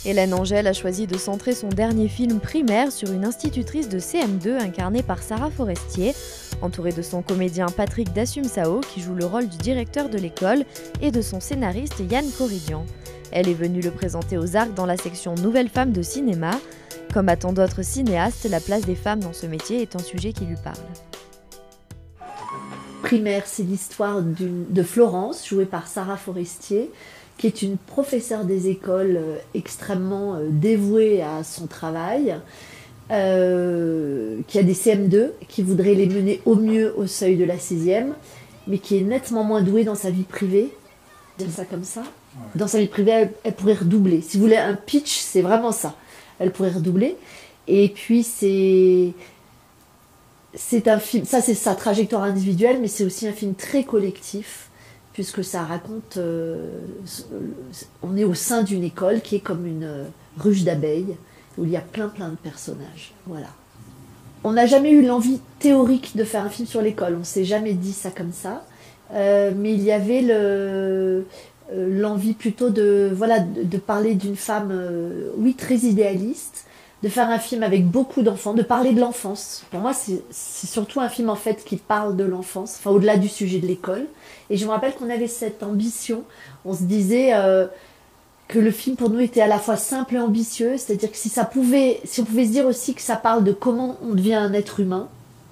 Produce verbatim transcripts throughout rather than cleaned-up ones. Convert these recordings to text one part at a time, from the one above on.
Hélène Angèle a choisi de centrer son dernier film Primaire sur une institutrice de C M deux incarnée par Sarah Forestier, entourée de son comédien Patrick Dassum-Sao qui joue le rôle du directeur de l'école et de son scénariste Yann Corridian. Elle est venue le présenter aux Arcs dans la section Nouvelles femmes de cinéma. Comme à tant d'autres cinéastes, la place des femmes dans ce métier est un sujet qui lui parle. Primaire, c'est l'histoire de Florence, jouée par Sarah Forestier, qui est une professeure des écoles euh, extrêmement euh, dévouée à son travail, euh, qui a des C M deux, qui voudrait les mener au mieux au seuil de la sixième, mais qui est nettement moins douée dans sa vie privée. J'aime ça comme ça. Dans sa vie privée, elle, elle pourrait redoubler. Si vous voulez un pitch, c'est vraiment ça. Elle pourrait redoubler. Et puis, c'est... C'est un film, ça c'est sa trajectoire individuelle, mais c'est aussi un film très collectif, puisque ça raconte, euh, on est au sein d'une école qui est comme une euh, ruche d'abeilles, où il y a plein plein de personnages. Voilà. On n'a jamais eu l'envie théorique de faire un film sur l'école, on ne s'est jamais dit ça comme ça, euh, mais il y avait le, euh, l'envie plutôt de, voilà, de, de parler d'une femme, euh, oui, très idéaliste, de faire un film avec beaucoup d'enfants, de parler de l'enfance. Pour moi, c'est surtout un film en fait qui parle de l'enfance, enfin au-delà du sujet de l'école. Et je me rappelle qu'on avait cette ambition. On se disait euh, que le film pour nous était à la fois simple et ambitieux, c'est-à-dire que si ça pouvait, si on pouvait se dire aussi que ça parle de comment on devient un être humain,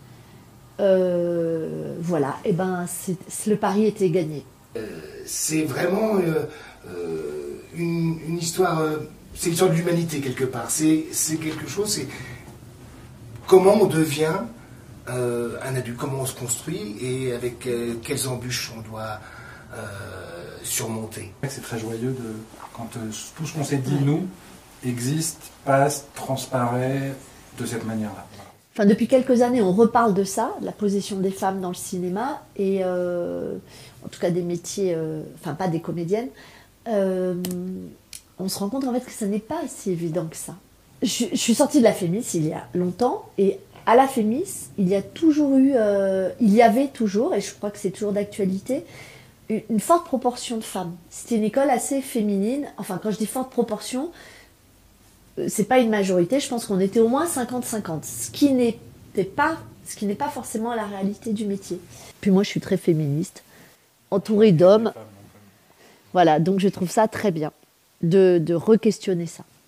euh, voilà, et ben c'est, le pari était gagné. Euh, c'est vraiment euh, euh, une, une histoire. Euh, C'est l'histoire de l'humanité quelque part, c'est quelque chose, c'est comment on devient euh, un adulte, comment on se construit et avec euh, quelles embûches on doit euh, surmonter. C'est très joyeux de, quand euh, tout ce qu'on s'est dit, nous, existe, passe, transparaît de cette manière-là. Enfin, depuis quelques années, on reparle de ça, de la position des femmes dans le cinéma, et euh, en tout cas des métiers, euh, enfin pas des comédiennes, euh, on se rend compte en fait que ce n'est pas si évident que ça. Je, je suis sortie de la Fémis il y a longtemps, et à la Fémis, il y a toujours eu, euh, il y avait toujours, et je crois que c'est toujours d'actualité, une, une forte proportion de femmes. C'était une école assez féminine. Enfin, quand je dis forte proportion, c'est pas une majorité. Je pense qu'on était au moins cinquante cinquante, ce qui n'était pas, ce qui n'est pas forcément la réalité du métier. Puis moi, je suis très féministe, entourée d'hommes. Voilà, donc je trouve ça très bien de, de re-questionner ça.